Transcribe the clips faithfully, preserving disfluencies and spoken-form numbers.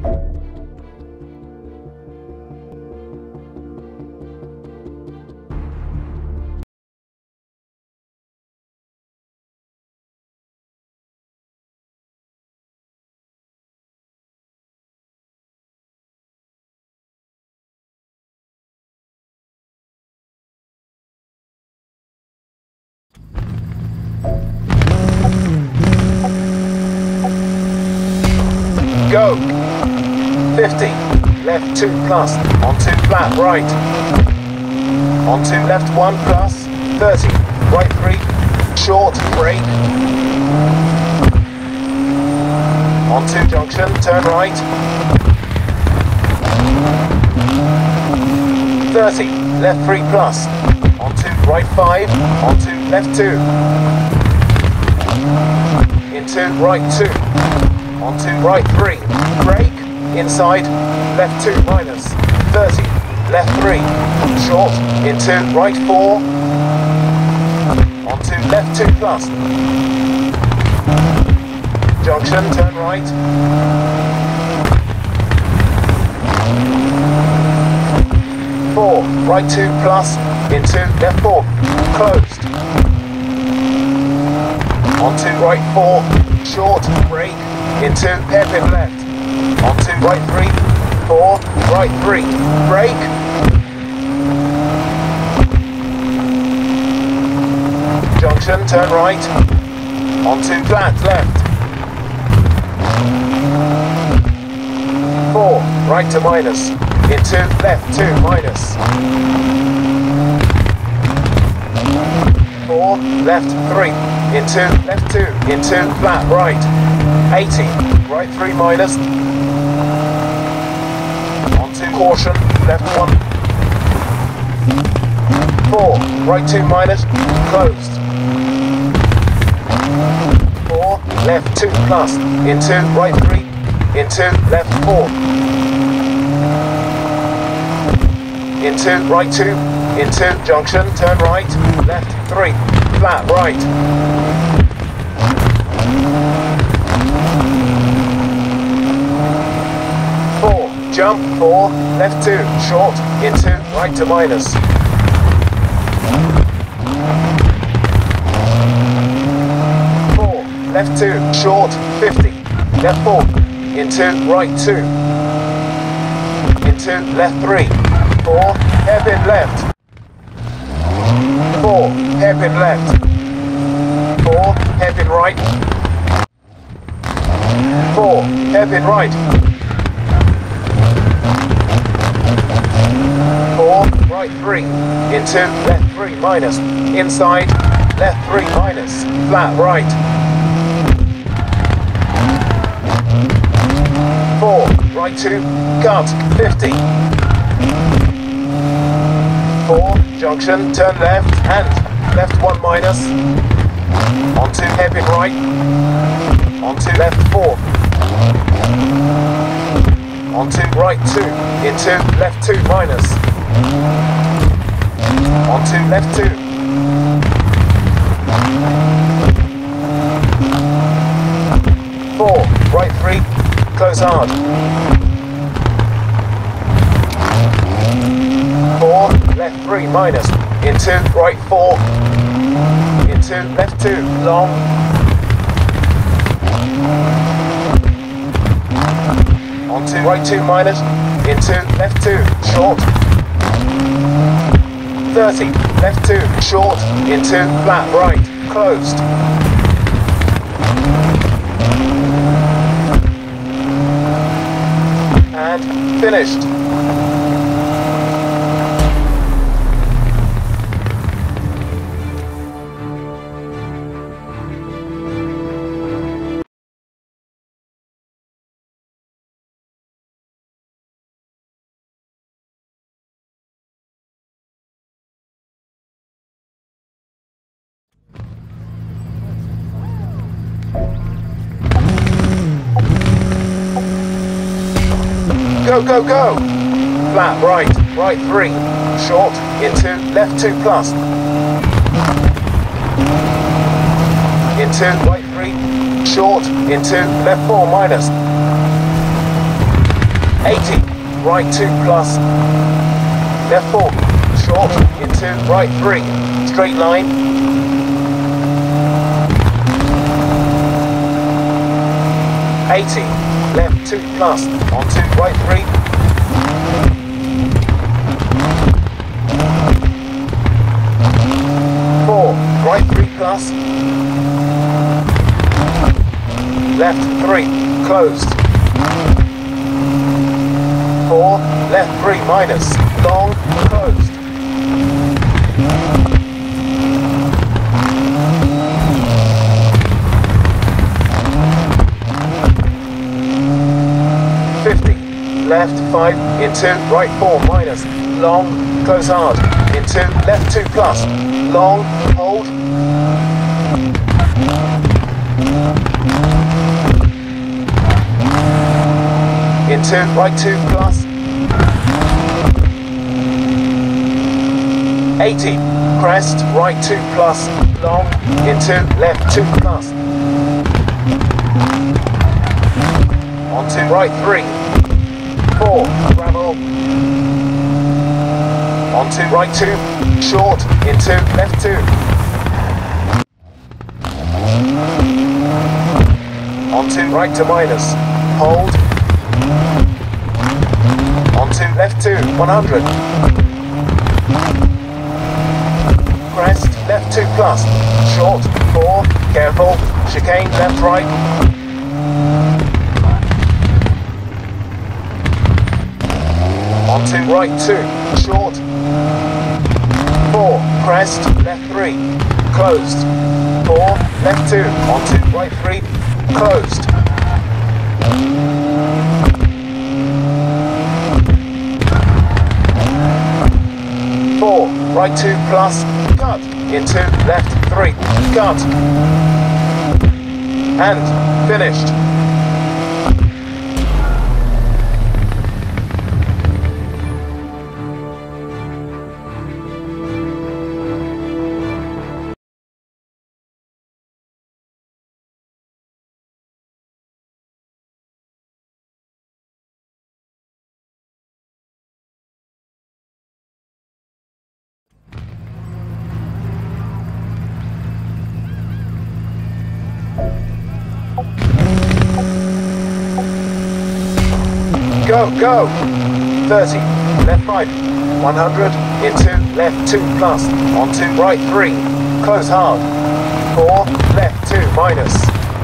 Go! fifty, left two plus, on two flat, right. On two left one plus, thirty, right three, short, brake. On two junction, turn right. thirty, left three plus, on two right five, on two left two. Into right two. On two, right three, brake, inside, left two minus, thirty, left three, short, into right four, on two, left two plus, junction, turn right, four, right two plus, into left four, closed, on two, right four, short, brake, into hairpin left, onto right three, four, right three, brake, junction, turn right, onto flat left, four, right to minus, into left two minus, four, left three, into left two, into flat right, eighty, right three minus, onto caution, left one, four, right two minus, closed, four, left two plus, into right three, into left four, into right two, into junction, turn right, left three, flat right, four, jump, four, left two, short, into right to minus, four, left two, short, fifty, left four, into right two, into left three, four, hairpin left, four, hairpin left, four, hairpin right, four, hairpin right, four, right three, into left three minus, inside, left three minus, flat right, four, right two, cut, fifty, four, junction, turn left, and left one minus, onto hairpin right, onto left four, onto right two, into left two minus, onto left two, four, right three, close hard, four, left three minus, into right four, into left two, long, onto right two minus, into left two, short, thirty, left two, short, into flat right, closed, and finished. Go, go, go! Flat right, right three, short, into left two plus, into right three, short, into left four minus, eighty, right two plus, left four, short, into right three, straight line, eighty, left two plus, onto right three, four, right three plus, left three, closed, four, left three minus, long, closed, fifty, left five, into right four minus, long, close hard, into left two plus, long, hold, into right two plus, eighty, crest, right two plus, long, into left two plus, onto right three, four, gravel, onto right two, short, into left two, onto right to minus, hold, onto left two, one hundred, crest, left two plus, short, four, careful, chicane, left right, onto right two, short, four, crest, left three, closed, four, left two, onto right three, closed, four, right two plus, cut, into left three, cut, and finished. Go, go! thirty, left five, one hundred, into left two plus, onto right three, close hard, four, left two minus,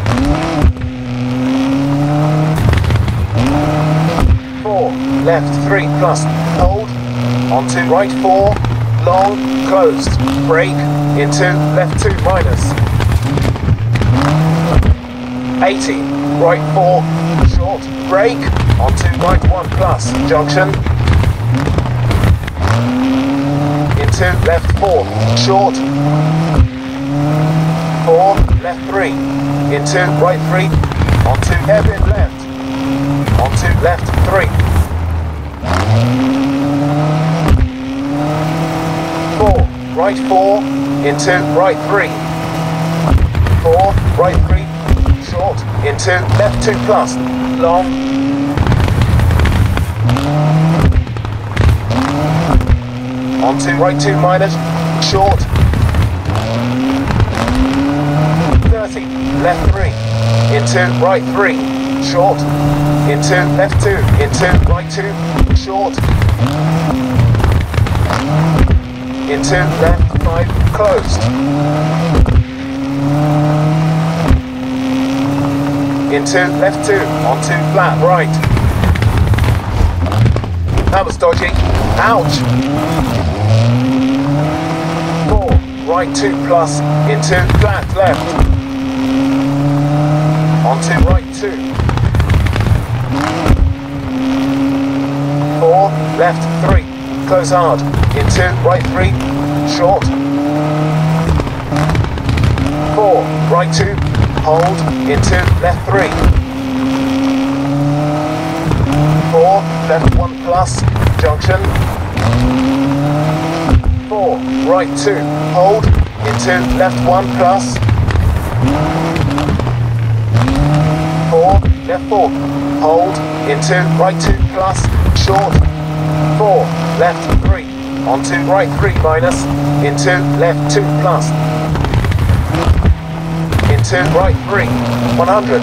four, left three plus, hold, onto right four, long, closed, brake, into left two minus, eighty, right four, short, brake, onto right one plus, junction, into left four, short, four, left three, into right three, onto hairpin left, onto left three, four, right four, into right three, four, right three, short, into left two plus, long, onto right two minus, short, thirty, left three, into right three, short, into left two, into right two, short, into left five, closed, into left two, onto flat right. That was dodgy. Ouch! Four, right two plus, into flat left. Onto right two. Four, left three, close hard. Into right three, short. Four, right two, hold, into left three. Four, left one plus, junction. Four, right two, hold, into left one plus. Four, left four, hold, into, right two, plus, short, four, left three, onto, right three, minus, into, left two, plus, into, right three, one hundred,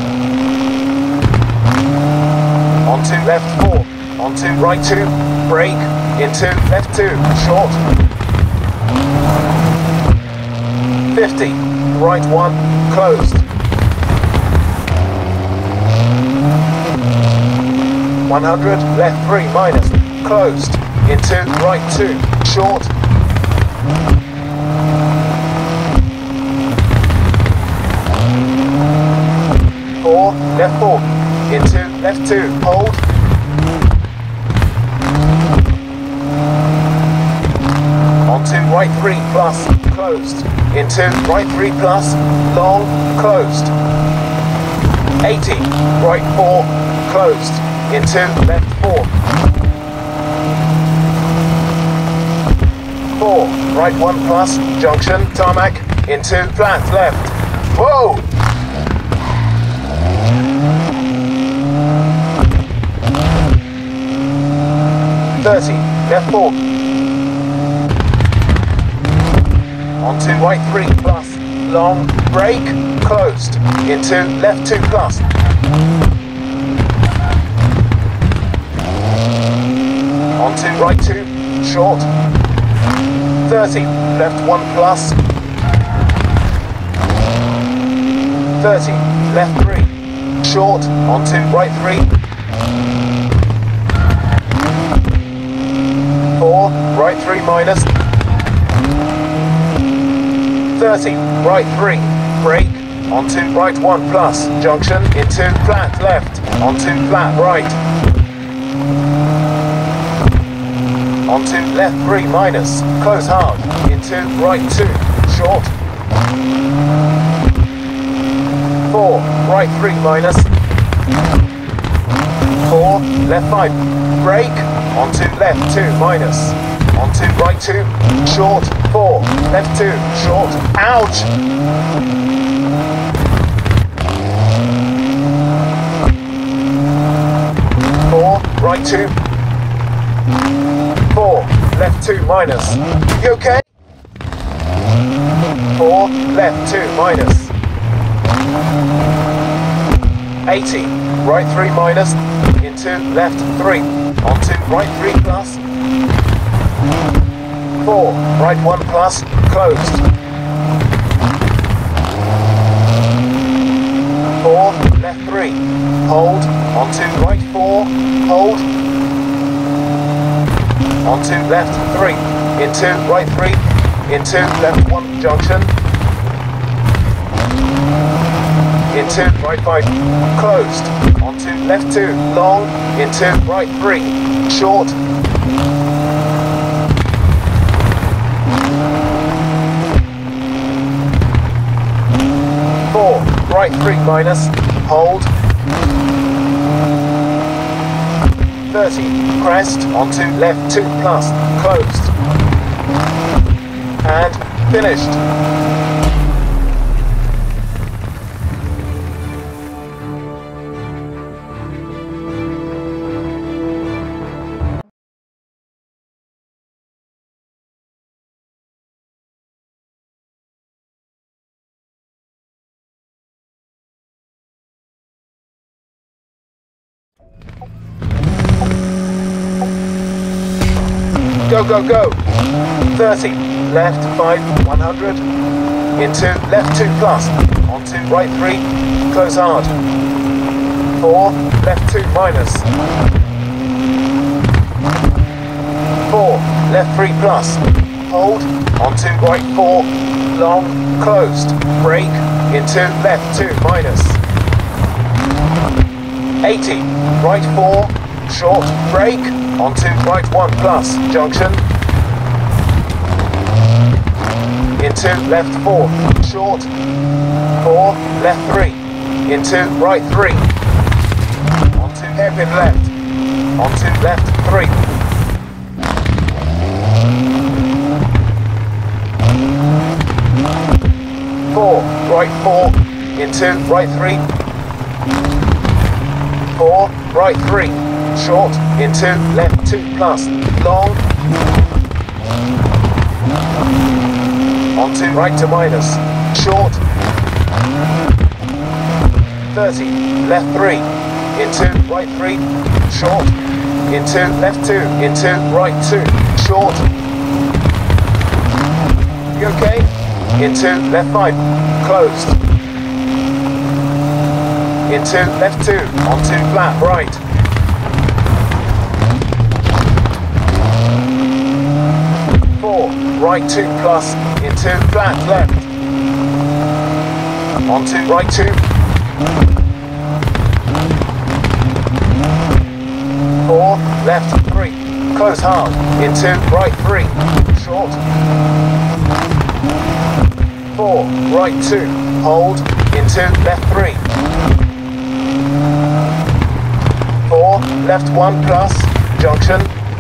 onto, left four, onto, right two, brake, into, left two, short, fifty, right one, closed, one hundred, left three, minus, closed, into, right two, short, four, left four, into, left two, hold, onto, right three, plus, closed, into, right three, plus, long, closed, eighty, right four, closed, into, left four, four, right one, plus, junction, tarmac, into, flat, left, whoa! thirty, left four, onto, right three, plus, long, brake, closed, into, left two, plus, onto, right two, short, thirty, left one, plus, thirty, left three, short, onto, right three, four, right three, minus, thirty, right three, brake, onto, right one, plus, junction, into, flat, left, onto, flat, right, onto, left three, minus, close hard, into, right two, short, four, right three, minus, four, left five, brake, onto, left two, minus, onto, right two, short, four, left two, short, ouch! Four, right two, four, left two, minus, you okay? Four, left two, minus, eighty, right three, minus, into, left three, onto, right three, plus, four, right one, plus, closed, four, left three, hold, onto, right four, hold, onto, left three, into, right three, into, left one, junction, into, right five, closed, onto, left two, long, into, right three, short, four, right three, minus, hold, thirty, crest, onto, left two, plus, closed, and finished. Go, go, go. thirty, left five, one hundred, into, left two, plus, onto, right three, close hard, four, left two, minus, four, left three, plus, hold, onto, right four, long, closed, brake, into, left two, minus, eighty, right four, short, brake, onto, right one, plus, junction, into, left four, short, four, left three, into, right three, onto, hairpin left, onto, left three, four, right four, into, right three, four, right three, short, into, left two plus, long, onto, right to minus, short, thirty, left three, into, right three, short, into, left two, into, right two, short, you okay? Into, left five, closed, into, left two, onto, flat, right, four, right two plus, into, flat, left, onto, right two, four, left three, close hard, into, right three, short, four, right two, hold, into, left three, four, left one plus, junction,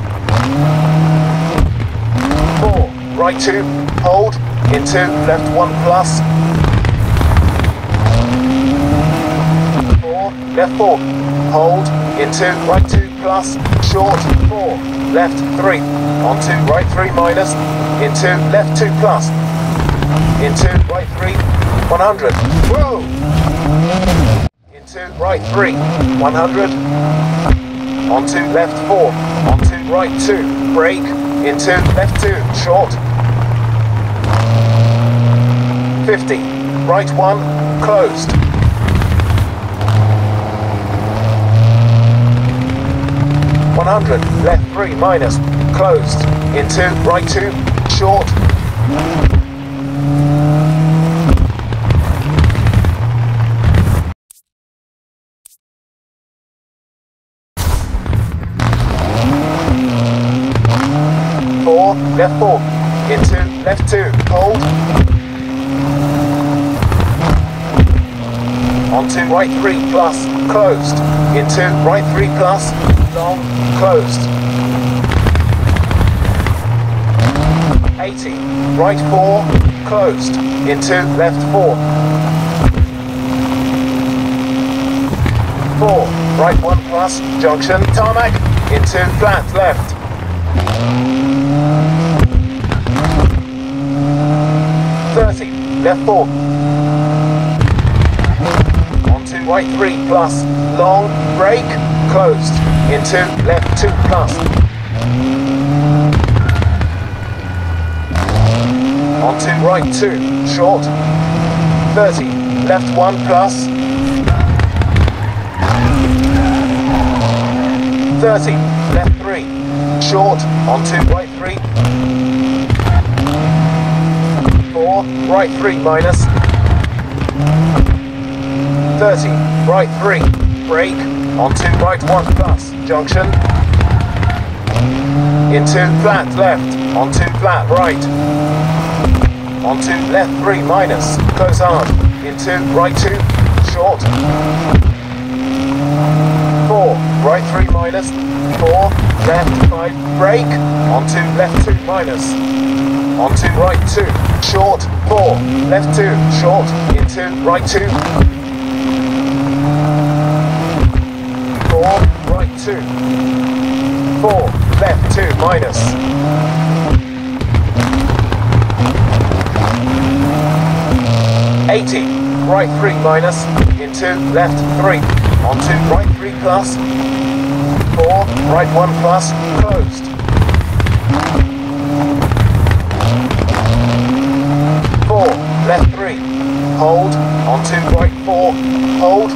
four, right two, hold, into, left one plus, four, left four, hold, into, right two plus, short, four, left three, onto, right three minus, into, left two plus, into, right three, one hundred, whoa, into, right three, one hundred, onto, left four, onto, right two, brake, into, left two, short, fifty, right one, closed, one hundred, left three minus, closed, into, right two, short, four, left four, into, left two, hold, onto, right three plus, closed, into, right three plus, long, closed, eighty, right four, closed, into, left four, four, right one plus, junction, tarmac, into, flat, left, thirty, left four, onto, right three plus, long, brake, closed, into, left two plus, onto, right two, short, thirty, left one plus, thirty, left three, short, onto, right three, four, right three minus, thirty, right three, brake, onto, right one plus, junction, into, flat left, onto, flat right, onto, left three minus, close hard, into, right two, short, four, right three minus, four, left five, brake, onto, left two minus, onto, right two, short, four, left two, short, into, right two, four, right two, four, left two minus, eighty, right three minus, into, left three, onto, right three plus, four, right one plus, closed, four, left three, hold, onto, right four, hold,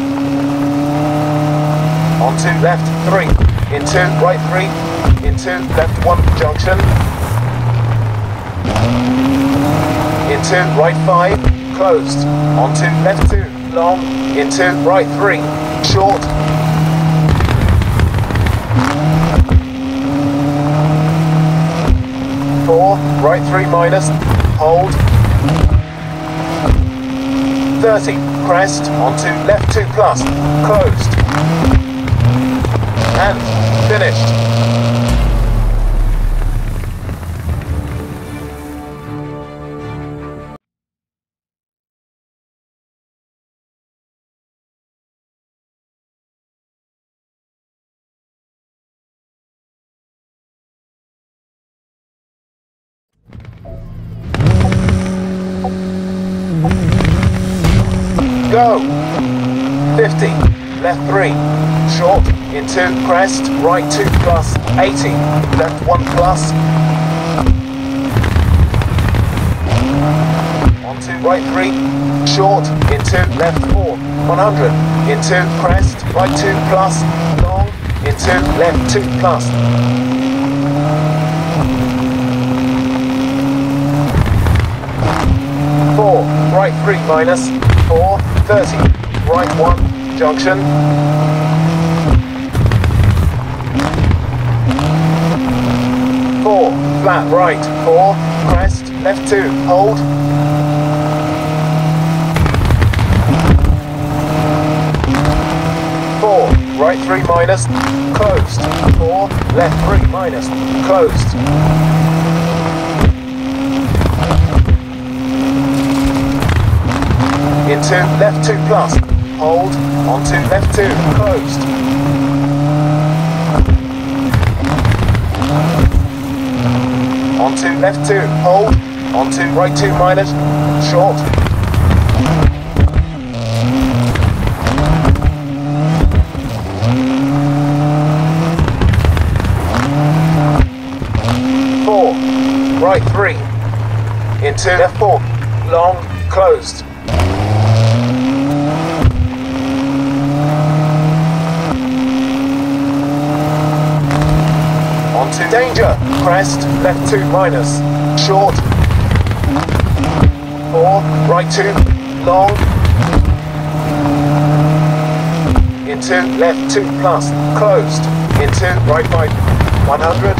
onto, left three, into, right three, into, left one, junction, into, right five, closed, onto, left two, long, into, right three, short, four, right three minus, hold, thirty, crest, onto, left two plus, closed, and finished. go. fifty, left three, short, into crest, right two plus, eighty, left one plus, onto right three, short, into left four, one hundred, into crest, right two plus, long, into left two plus. four, right three minus, four, thirty, right one, junction. four, flat right, four, crest, left two, hold. four, right three minus, closed. four, left three minus, closed. Into left two plus, hold, onto left two, closed. Onto left two, hold, onto right two minus, short. four, right three, into left four, long, closed. Onto danger, crest, left two minus, short. four, right two, long. Into left two plus, closed. Into right five, one hundred.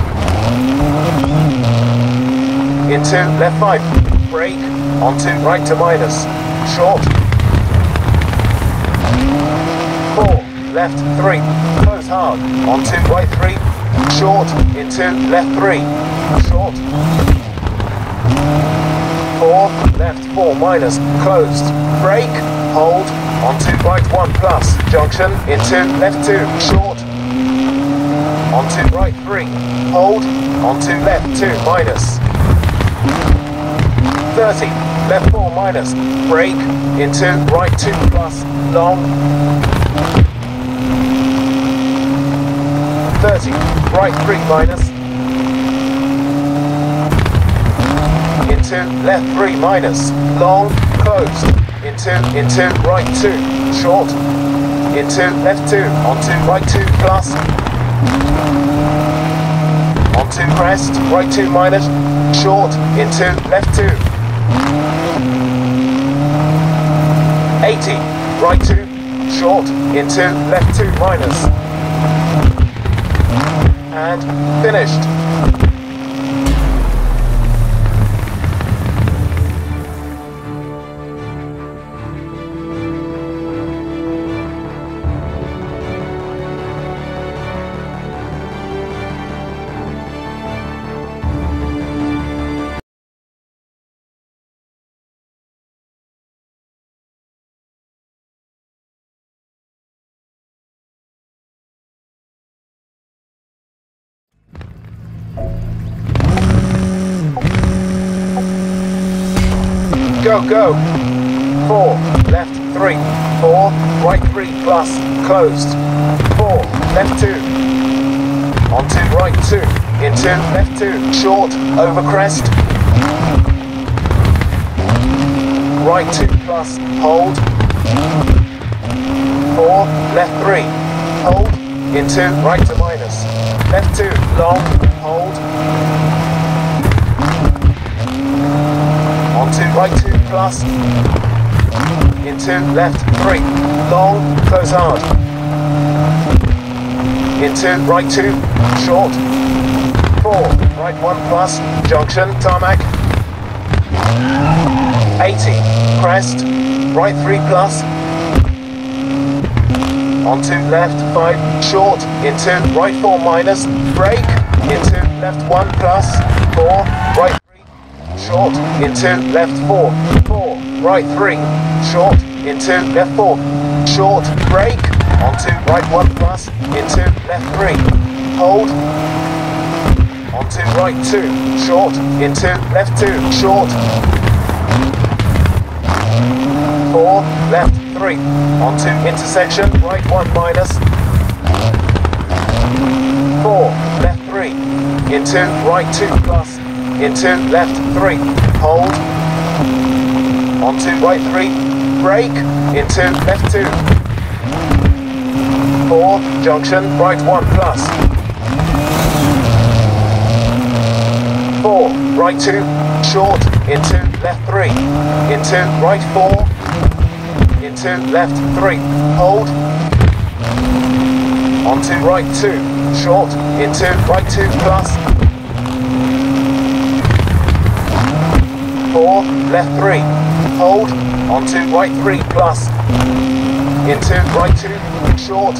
Into left five, brake, onto right to minus, short. four, left three, close hard, onto right three, short, into left three, short. four, left four minus, closed, brake, hold, onto right one plus, junction, into left two, short. Onto right three, hold, onto left two minus. thirty, left four minus, brake, into right two plus, long. thirty, right three minus, into left three minus, long, closed, into, into right two, short, into left two, onto right two plus, onto crest, right two minus, short, into left two, eighty, right two, short, into left two minus, and finished. Go, go. four, left three, four, right three plus, closed. four, left two, onto right two, into left two, short, over crest. Right two plus, hold. four, left three, hold, into right to minus. Left two, long, hold. Onto right two plus, into left three, long, close hard, into right two, short, four, right one plus, junction, tarmac, eighty, crest, right three plus, onto left five, short, into right four minus, brake, into left one plus, four, right short, into left four, four, right three, short, into left four, short, brake, onto right one plus, into left three, hold, onto right two, short, into left two, short, four, left three, onto intersection, right one minus, four, left three, into right two plus, into left three, hold, onto right three, brake, into left two, four, junction, right one plus, four, right two, short, into left three, into right four, into left three, hold, onto right two, short, into right two plus, four, left three, hold, onto right three plus, into right two, short,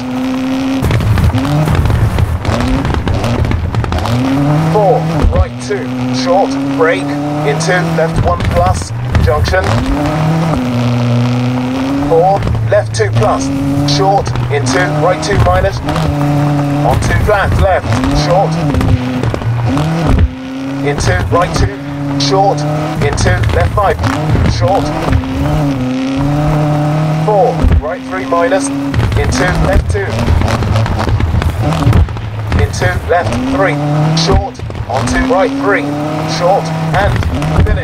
four, right two, short, brake, into left one plus, junction, four, left two plus, short, into right two minus, onto flat left, short, into right two, short, into left five, short, four, right three minus, into left two, into left three, short, onto right three, short, and finish.